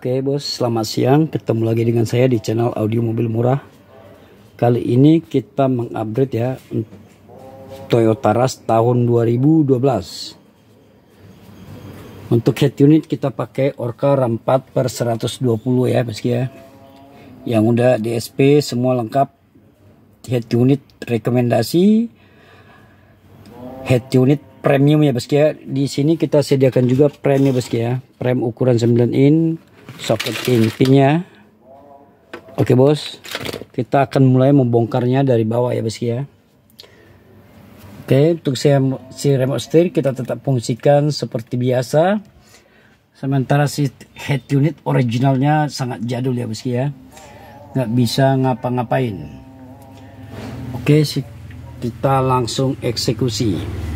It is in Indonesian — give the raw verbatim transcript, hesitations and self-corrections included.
Oke bos, selamat siang. Ketemu lagi dengan saya di channel Audio Mobil Murah. Kali ini kita mengupgrade ya Toyota Rush tahun dua ribu dua belas. Untuk head unit kita pakai Orca RAM empat per seratus dua puluh ya bos ya. Yang udah D S P semua lengkap. Head unit rekomendasi, head unit premium ya bos ya. Di sini kita sediakan juga frame ya bos ya. Frame ukuran sembilan in, socket intinya. Oke bos, kita akan mulai membongkarnya dari bawah ya bos ya. Oke, untuk si, si remote steer kita tetap fungsikan seperti biasa. Sementara si head unit originalnya sangat jadul ya bos ya, nggak bisa ngapa-ngapain. Oke, kita langsung eksekusi.